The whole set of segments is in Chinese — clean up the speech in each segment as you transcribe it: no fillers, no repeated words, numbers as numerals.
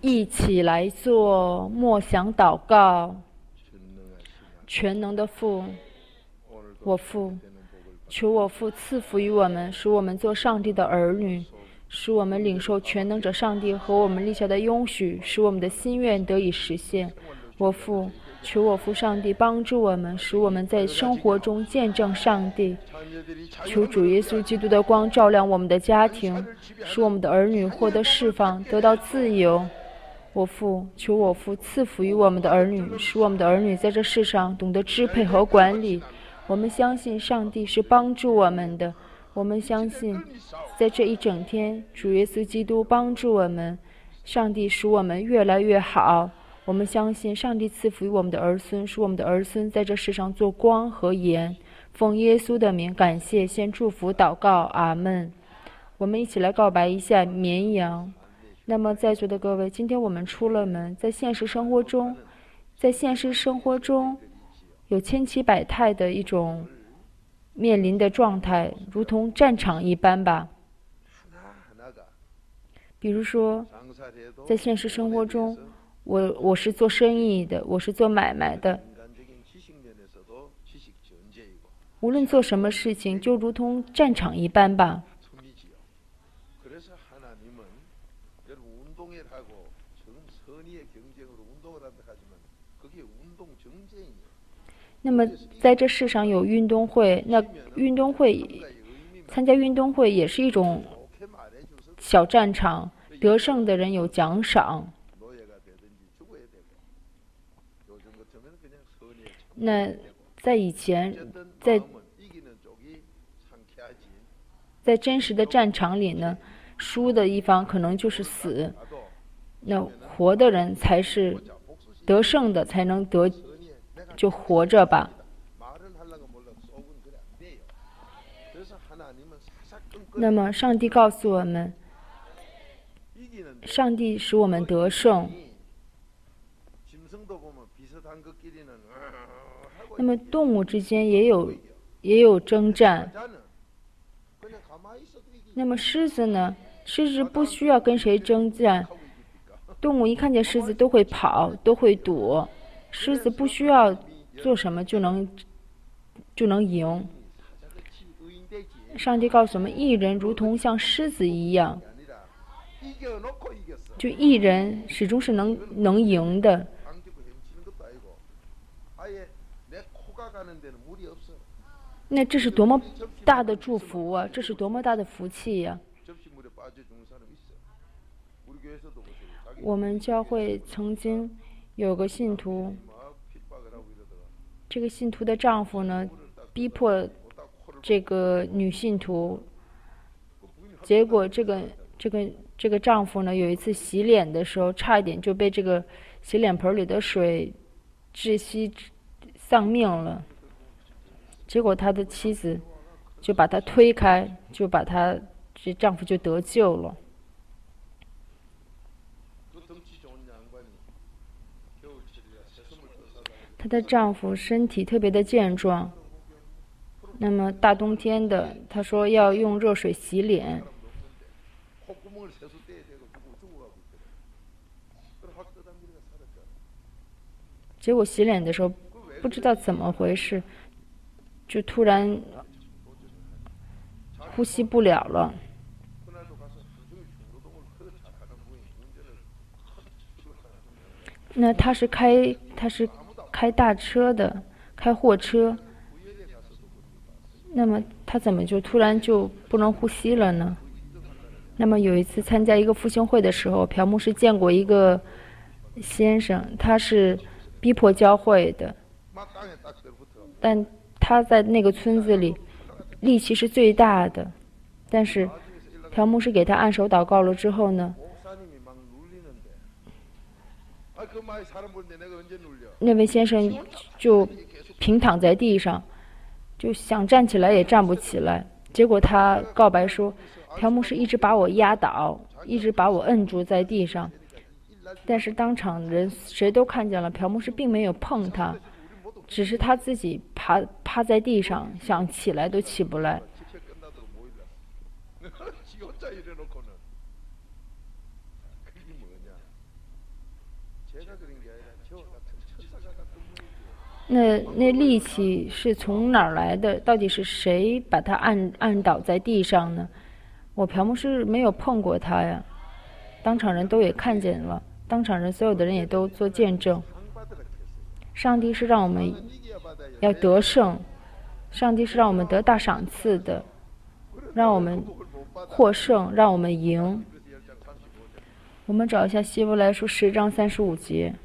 一起来做默想祷告。全能的父，我父，求我父赐福于我们，使我们做上帝的儿女，使我们领受全能者上帝和我们立下的应许，使我们的心愿得以实现。我父，求我父上帝帮助我们，使我们在生活中见证上帝。求主耶稣基督的光照亮我们的家庭，使我们的儿女获得释放，得到自由。我父，求我父赐福于我们的儿女，使我们的儿女在这世上懂得支配和管理。我们相信上帝是帮助我们的，我们相信在这一整天，主耶稣基督帮助我们，上帝使我们越来越好。我们相信上帝赐福于我们的儿孙，使我们的儿孙在这世上做光和盐。奉耶稣的名感谢，先祝福祷告，阿们。我们一起来告白一下绵羊。那么在座的各位，今天我们出了门，在现实生活中有千奇百态的一种面临的状态，如同战场一般吧。比如说在现实生活中，我是做生意的，我是做买卖的，无论做什么事情，就如同战场一般吧。那么在这世上有运动会，那参加运动会也是一种小战场，得胜的人有奖赏。那在以前，在真实的战场里呢，输的一方可能就是死，那活的人才是得胜的，才能就活着吧。那么上帝告诉我们，上帝使我们得胜。那么动物之间也有征战。那么狮子呢？狮子不需要跟谁征战，动物一看见狮子都会跑，都会躲。狮子不需要做什么就能赢。上帝告诉我们，义人如同像狮子一样，就义人始终是能赢的。那这是多么大的祝福啊！这是多么大的福气呀！我们教会曾经有个信徒，这个信徒的丈夫呢，逼迫这个女信徒，结果这个丈夫呢，有一次洗脸的时候，差一点就被这个洗脸盆里的水窒息丧命了。结果他的妻子就把他推开，这丈夫就得救了。她的丈夫身体特别的健壮，那么大冬天的，他说要用热水洗脸。结果洗脸的时候不知道怎么回事，就突然呼吸不了了。那他是开大车的，开货车。那么他怎么就突然就不能呼吸了呢？那么有一次参加一个复兴会的时候，朴牧师见过一个先生，他是逼迫教会的，但他在那个村子里力气是最大的。但是朴牧师给他按手祷告了之后呢，那位先生就平躺在地上，就想站起来也站不起来。结果他告白说，朴牧师一直把我压倒，一直把我摁住在地上。但是当场人谁都看见了，朴牧师并没有碰他，只是他自己趴在地上，想起来都起不来。 那力气是从哪儿来的？到底是谁把他按倒在地上呢？我朴牧师没有碰过他呀，当场人都也看见了，当场人所有的人也都做见证。上帝是让我们要得胜，上帝是让我们得大赏赐的，让我们获胜，让我们赢。我们找一下希伯来书10章35节。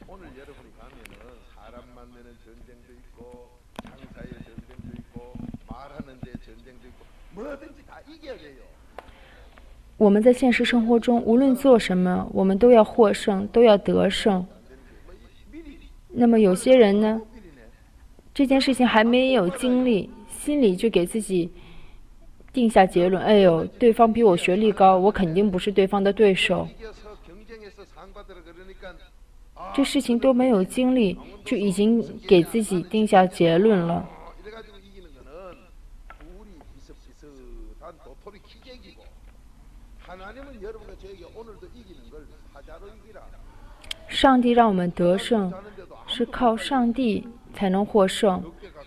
我们在现实生活中无论做什么，我们都要获胜，都要得胜。那么有些人呢，这件事情还没有经历，心里就给自己定下结论：哎呦，对方比我学历高，我肯定不是对方的对手。这事情都没有经历，就已经给自己定下结论了。上帝让我们得胜，是靠上帝才能获胜。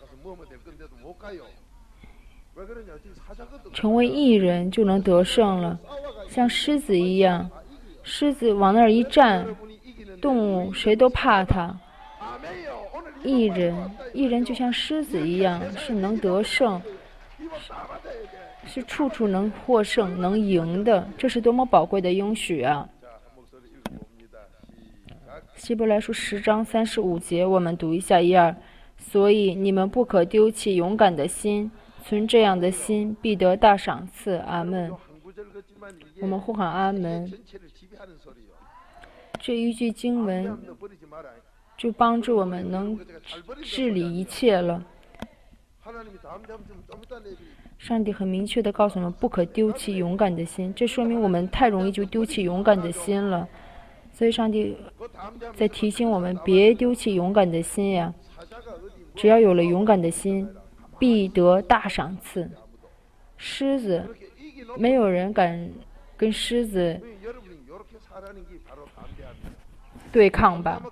成为义人就能得胜了，像狮子一样，狮子往那儿一站，动物谁都怕它。义人就像狮子一样，是能得胜，是处处能获胜、能赢的。这是多么宝贵的应许啊！希伯来书10章35节，我们读一下1、2。所以你们不可丢弃勇敢的心，存这样的心，必得大赏赐。阿门。我们呼喊阿门。这一句经文就帮助我们能治理一切了。上帝很明确地告诉我们，不可丢弃勇敢的心。这说明我们太容易就丢弃勇敢的心了。所以上帝在提醒我们，别丢弃勇敢的心呀！只要有了勇敢的心，必得大赏赐。狮子，没有人敢跟狮子对抗吧？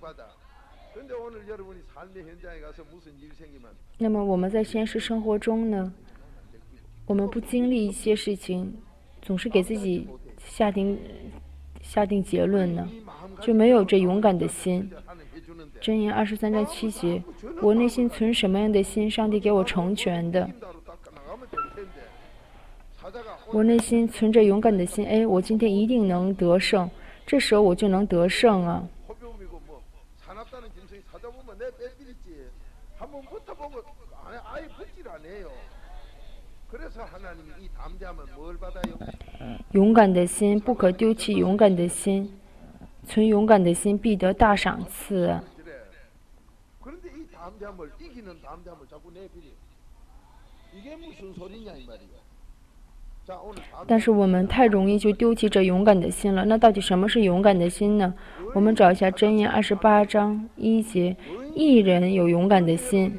那么我们在现实生活中呢，我们不经历一些事情，总是给自己下定结论呢，就没有这勇敢的心。箴言23章7节，我内心存什么样的心，上帝给我成全的。我内心存着勇敢的心，哎，我今天一定能得胜，这时候我就能得胜啊。勇敢的心，不可丢弃勇敢的心，存勇敢的心，必得大赏赐。但是我们太容易就丢弃这勇敢的心了。那到底什么是勇敢的心呢？我们找一下箴言28章1节，义人有勇敢的心。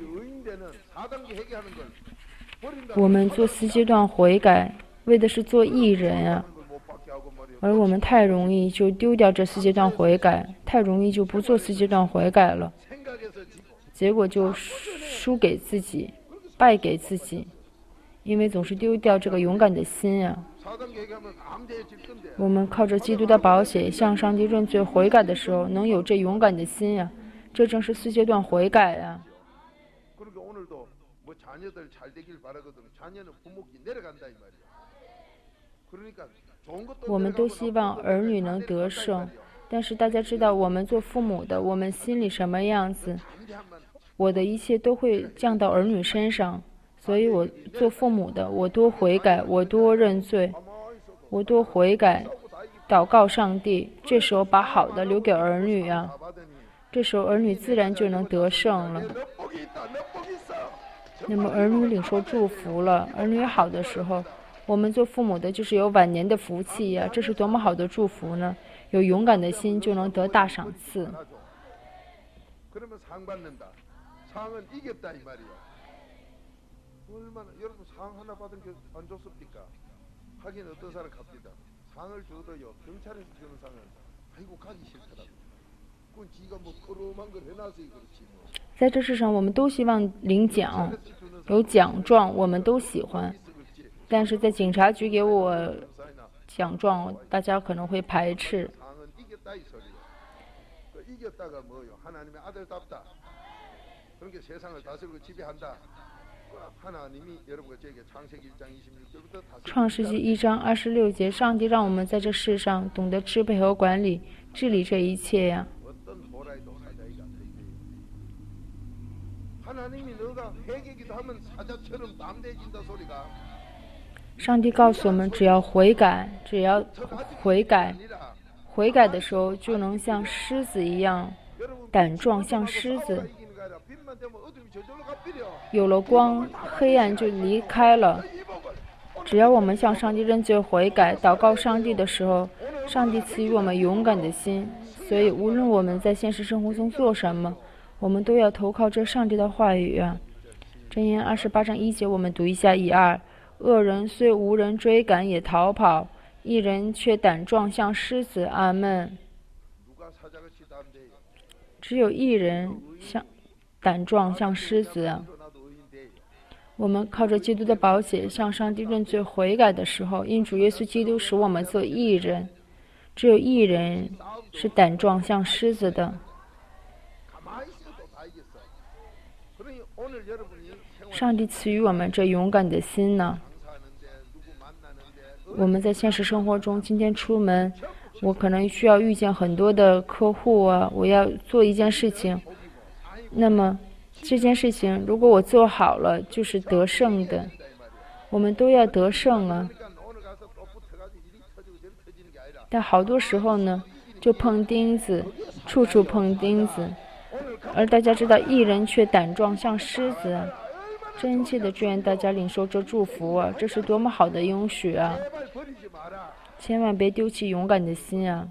我们做4阶段悔改，为的是做义人啊。而我们太容易就丢掉这4阶段悔改，太容易就不做4阶段悔改了，结果就输给自己，败给自己，因为总是丢掉这个勇敢的心啊。我们靠着基督的宝血向上帝认罪悔改的时候，能有这勇敢的心啊，这正是4阶段悔改啊。我们都希望儿女能得胜，但是大家知道，我们做父母的，我们心里什么样子，我的一切都会降到儿女身上。所以我做父母的，我多悔改，我多认罪，我多悔改，祷告上帝。这时候把好的留给儿女啊，这时候儿女自然就能得胜了。那么儿女领受祝福了，儿女好的时候，我们做父母的就是有晚年的福气呀，这是多么好的祝福呢！有勇敢的心就能得大赏赐。 在这世上，我们都希望领奖，有奖状，我们都喜欢。但是在警察局给我奖状，大家可能会排斥。创世纪1章26节，上帝让我们在这世上懂得支配和管理、治理这一切呀。上帝告诉我们，只要悔改，悔改的时候就能像狮子一样胆壮，像狮子。有了光，黑暗就离开了。只要我们向上帝认罪悔改，祷告上帝的时候，上帝赐予我们勇敢的心。所以无论我们在现实生活中做什么，我们都要投靠这上帝的话语啊。箴言28章1节，我们读一下1、2。恶人虽无人追赶也逃跑，义人却胆壮像狮子。阿们。只有义人胆壮像狮子。我们靠着基督的宝血向上帝认罪悔改的时候，因主耶稣基督使我们做义人。只有义人是胆壮像狮子的。上帝赐予我们这勇敢的心呢。我们在现实生活中，今天出门，我可能需要遇见很多的客户啊，我要做一件事情。那么这件事情如果我做好了，就是得胜的。我们都要得胜啊。但好多时候呢，就碰钉子，处处碰钉子。而大家知道，义人却胆壮像狮子。真切的祝愿大家领受这祝福啊！这是多么好的应许啊！千万别丢弃勇敢的心啊！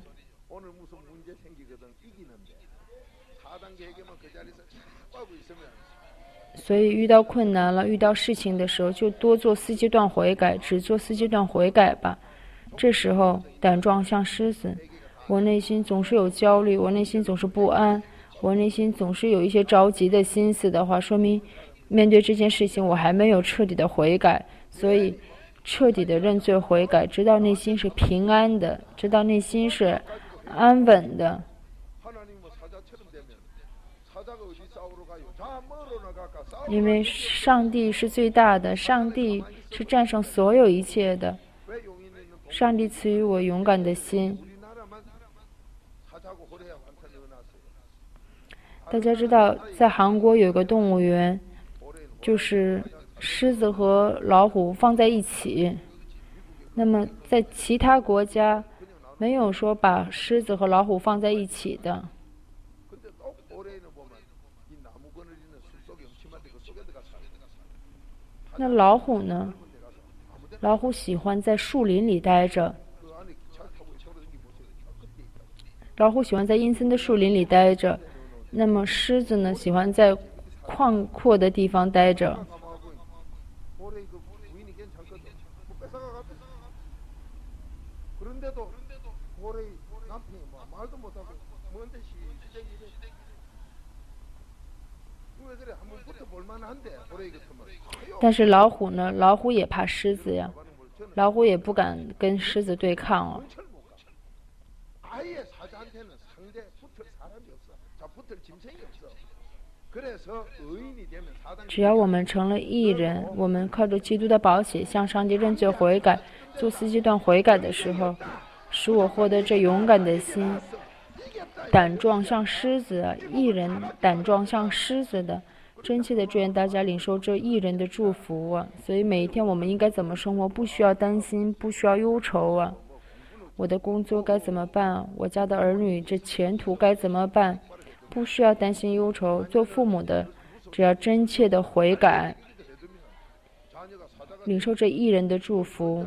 所以遇到困难了，遇到事情的时候，就多做4阶段悔改，只做4阶段悔改吧。这时候胆壮像狮子，我内心总是有焦虑，我内心总是不安，我内心总是有一些着急的心思的话，说明面对这件事情我还没有彻底的悔改。所以彻底的认罪悔改，直到内心是平安的，直到内心是安稳的。因为上帝是最大的，上帝是战胜所有一切的。上帝赐予我勇敢的心。大家知道，在韩国有个动物园，就是狮子和老虎放在一起。那么在其他国家没有说把狮子和老虎放在一起的。那老虎呢？老虎喜欢在树林里待着。老虎喜欢在阴森的树林里待着。那么狮子呢，喜欢在宽阔的地方待着。但是老虎呢？老虎也怕狮子呀，老虎也不敢跟狮子对抗啊。只要我们成了义人，我们靠着基督的宝血向上帝认罪悔改，做4阶段悔改的时候，使我获得这勇敢的心，胆壮像狮子，义人胆壮像狮子的。真切的祝愿大家领受这义人的祝福啊！所以每一天我们应该怎么生活？不需要担心，不需要忧愁啊！我的工作该怎么办？我家的儿女这前途该怎么办？不需要担心忧愁。做父母的，只要真切的悔改，领受这义人的祝福，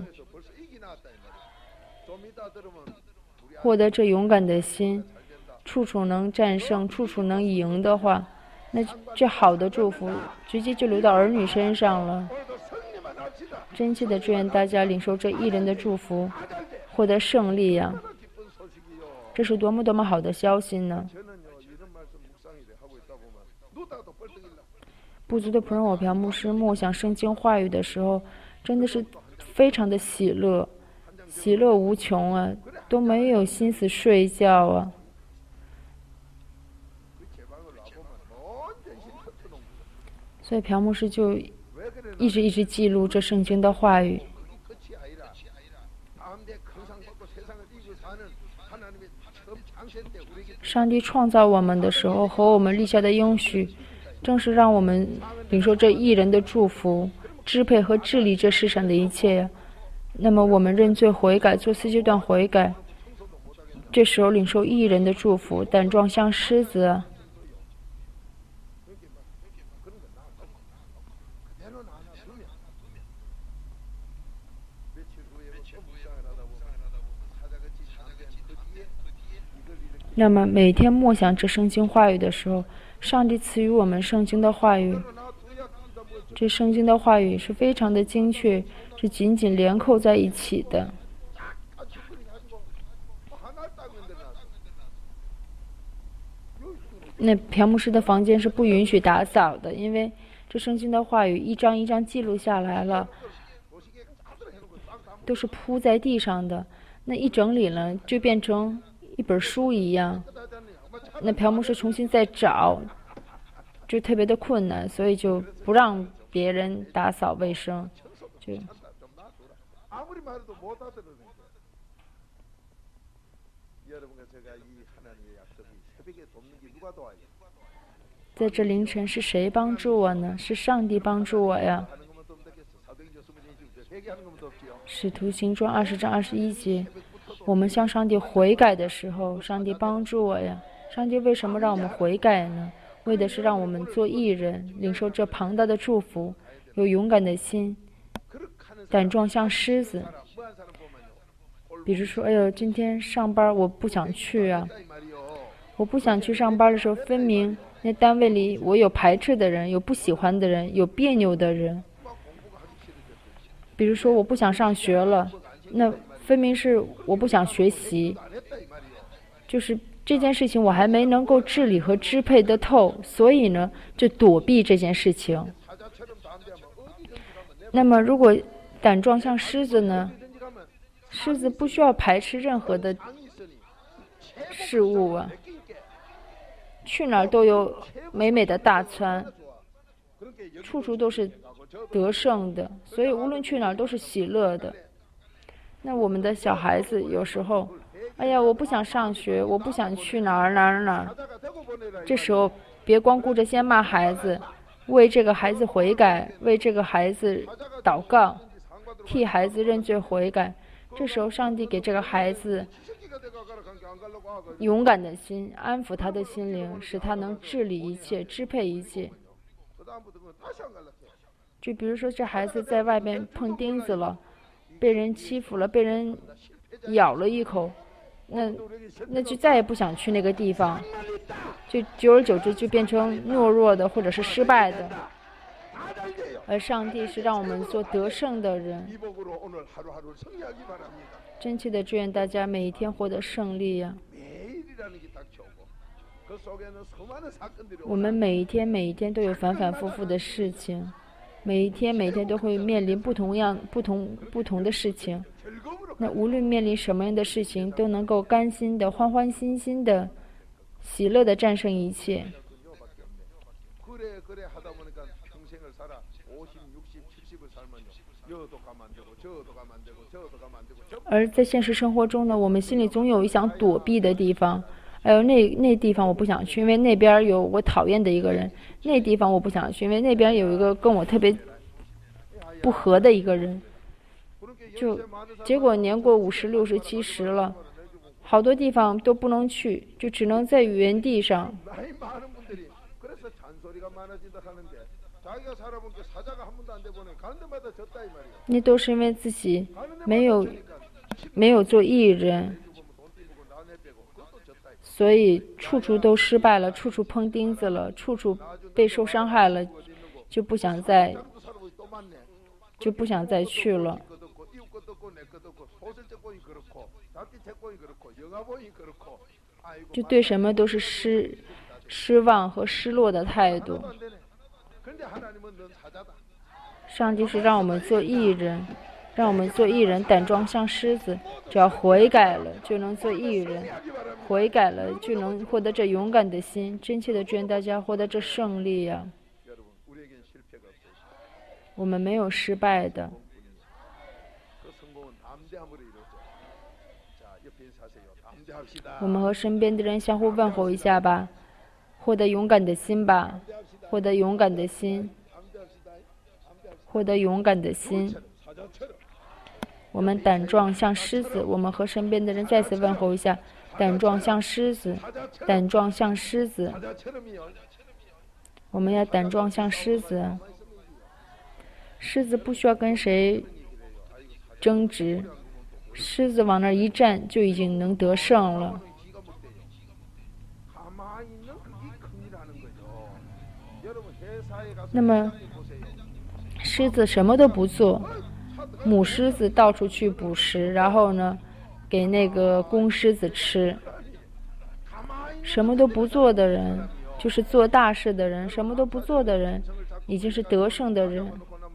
获得这勇敢的心，处处能战胜，处处能赢的话，那这好的祝福直接就流到儿女身上了。真切的祝愿大家领受这义人的祝福，获得胜利呀！这是多么多么好的消息呢！ 部族的仆人我朴牧师默想圣经话语的时候，真的是非常的喜乐，喜乐无穷啊，都没有心思睡觉啊。所以朴牧师就一直记录这圣经的话语。上帝创造我们的时候和我们立下的应许，正是让我们领受这一人的祝福，支配和治理这世上的一切呀。那么我们认罪悔改，做4阶段悔改，这时候领受一人的祝福，胆壮像狮子。那么每天默想这圣经话语的时候，上帝赐予我们圣经的话语，这圣经的话语是非常的精确，是紧紧连扣在一起的。那朴牧师的房间是不允许打扫的，因为这圣经的话语一张一张记录下来了，都是铺在地上的，那一整理了就变成一本书一样。那朴牧师重新再找就特别的困难，所以就不让别人打扫卫生。就在这凌晨是谁帮助我呢？是上帝帮助我呀。使徒行传20章21节，我们向上帝悔改的时候，上帝帮助我呀。上帝为什么让我们悔改呢？为的是让我们做义人，领受这庞大的祝福，有勇敢的心，胆壮像狮子。比如说，哎呦，今天上班我不想去啊，我不想去上班的时候，分明那单位里我有排斥的人，有不喜欢的人，有别扭的人。比如说我不想上学了，那分明是我不想学习，就是这件事情我还没能够治理和支配得透，所以呢就躲避这件事情。那么如果胆壮像狮子呢，狮子不需要排斥任何的事物啊，去哪儿都有美美的大餐，处处都是得胜的，所以无论去哪儿都是喜乐的。那我们的小孩子有时候，哎呀，我不想上学，我不想去哪儿，这时候别光顾着先骂孩子，为这个孩子悔改，为这个孩子祷告，替孩子认罪悔改。这时候上帝给这个孩子勇敢的心，安抚他的心灵，使他能治理一切，支配一切。就比如说这孩子在外边碰钉子了，被人欺负了，被人咬了一口，那就再也不想去那个地方，就久而久之就变成懦弱的或者是失败的。而上帝是让我们做得胜的人。真切的祝愿大家每一天获得胜利呀！我们每一天都有反反复复的事情，每一天都会面临不同的事情。那无论面临什么样的事情，都能够甘心的、欢欢心心的、喜乐的战胜一切。而在现实生活中呢，我们心里总有一想躲避的地方。哎呦，那地方我不想去，因为那边有我讨厌的一个人；那地方我不想去，因为那边有一个跟我特别不合的一个人。就结果年过50、60、70了，好多地方都不能去，就只能在原地上。那都是因为自己没有做义人，所以处处都失败了，处处碰钉子了，处处被受伤害了，就不想再去了。就对什么都是失望和失落的态度。 上帝是让我们做义人，让我们做义人，胆壮像狮子。只要悔改了，就能做义人；悔改了，就能获得这勇敢的心。真切的祝愿大家获得这胜利呀！我们没有失败的。我们和身边的人相互问候一下吧，获得勇敢的心吧，获得勇敢的心，获得勇敢的心。我们胆壮像狮子，我们和身边的人再次问候一下，胆壮像狮子，胆壮像狮子。我们要胆壮像狮子。狮子不需要跟谁争执，狮子往那一站就已经能得胜了。那么狮子什么都不做，母狮子到处去捕食，然后呢给那个公狮子吃。什么都不做的人就是做大事的人，什么都不做的人已经是得胜的人。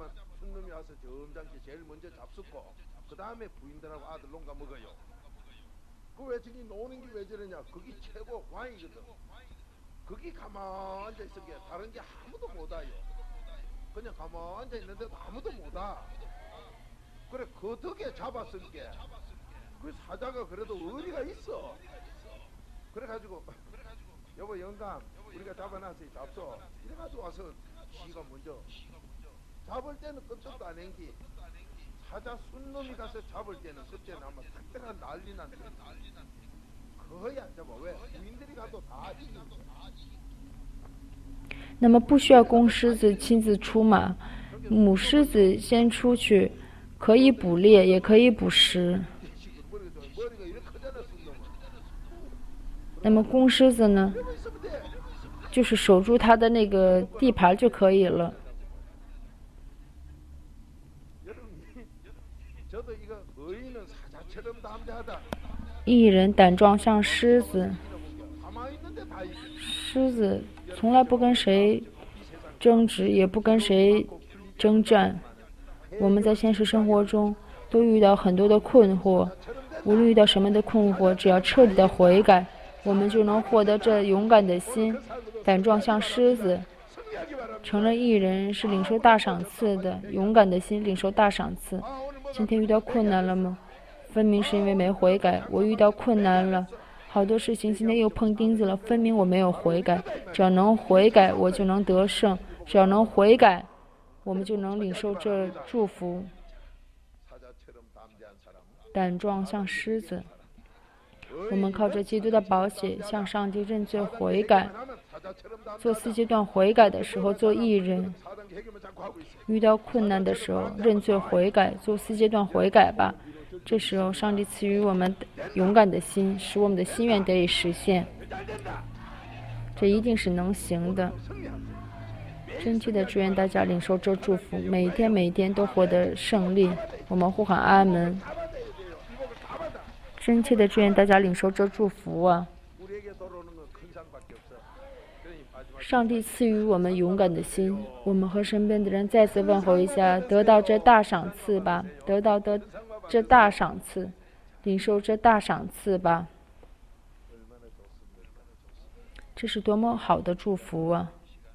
那么不需要公狮子亲自出马，母狮子先出去，可以捕猎，也可以捕食。那么公狮子呢，就是守住它的那个地盘就可以了。义人胆壮像狮子，狮子从来不跟谁争执，也不跟谁征战。我们在现实生活中都遇到很多的困惑，无论遇到什么的困惑，只要彻底的悔改，我们就能获得这勇敢的心，胆壮像狮子。成了义人是领受大赏赐的，勇敢的心领受大赏赐。今天遇到困难了吗？分明是因为没悔改。我遇到困难了，好多事情今天又碰钉子了，分明我没有悔改。只要能悔改，我就能得胜；只要能悔改，我们就能领受这祝福。胆壮像狮子，我们靠着基督的宝血向上帝认罪悔改。做4阶段悔改的时候做义人，遇到困难的时候认罪悔改，做4阶段悔改吧。这时候上帝赐予我们勇敢的心，使我们的心愿得以实现。这一定是能行的。真切的祝愿大家领受这祝福，每天都获得胜利。我们呼喊阿门。真切的祝愿大家领受这祝福啊！上帝赐予我们勇敢的心，我们和身边的人再次问候一下，得到这大赏赐吧，得到这大赏赐，领受这大赏赐吧。这是多么好的祝福啊！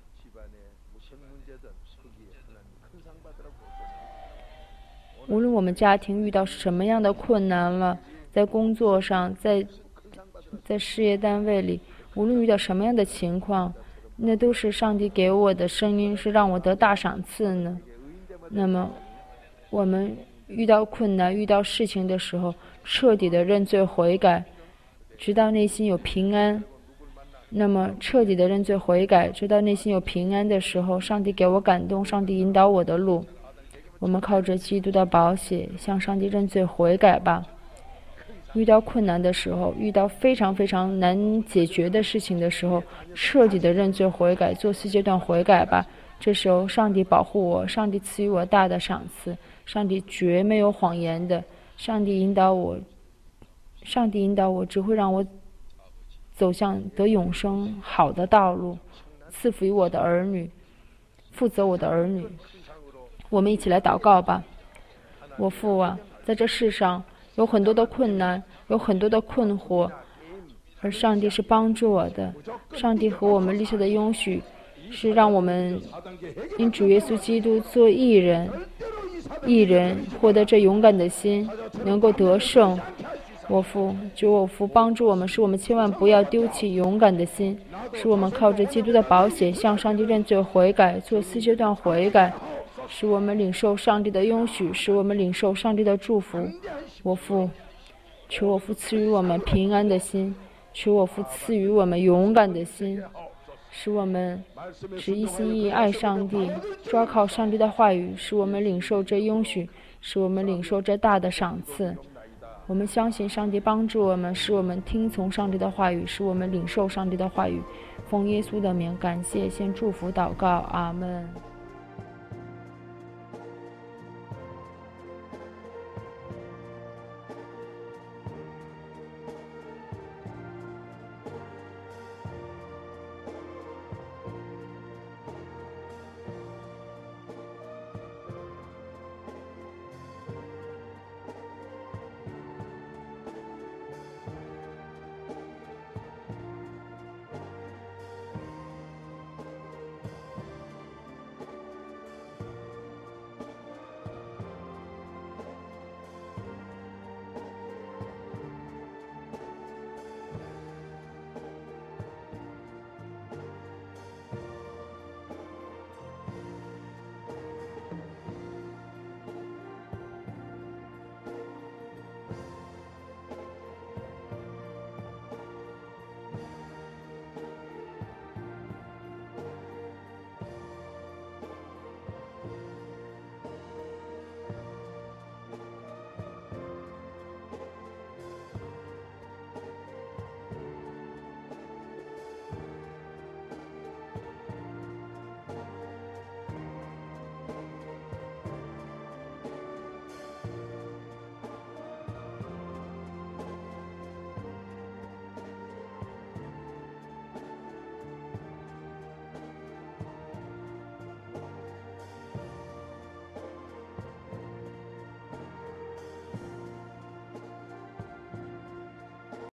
无论我们家庭遇到什么样的困难了，在工作上，在事业单位里，无论遇到什么样的情况，那都是上帝给我的声音，是让我得大赏赐呢。那么我们遇到困难遇到事情的时候，彻底的认罪悔改，直到内心有平安。那么彻底的认罪悔改，直到内心有平安的时候，上帝给我感动，上帝引导我的路。我们靠着基督的宝血向上帝认罪悔改吧。遇到困难的时候，遇到非常非常难解决的事情的时候，彻底的认罪悔改，做4阶段悔改吧。这时候上帝保护我，上帝赐予我大的赏赐，上帝绝没有谎言的，上帝引导我只会让我走向得永生好的道路，赐福于我的儿女， 负责我的儿女。我们一起来祷告吧。我父啊，在这世上有很多的困难，有很多的困惑，而上帝是帮助我的。上帝和我们立下的应许是让我们因主耶稣基督做义人，获得这勇敢的心，能够得胜。我父，求我父帮助我们，使我们千万不要丢弃勇敢的心，使我们靠着基督的宝血向上帝认罪悔改，做四阶段悔改，使我们领受上帝的应许，使我们领受上帝的祝福。我父，求我父赐予我们平安的心，求我父赐予我们勇敢的心，使我们只一心一意爱上帝，抓靠上帝的话语，使我们领受这应许，使我们领受这大的赏赐。我们相信上帝帮助我们，使我们听从上帝的话语，使我们领受上帝的话语。奉耶稣的名，感谢，先祝福祷告，阿们。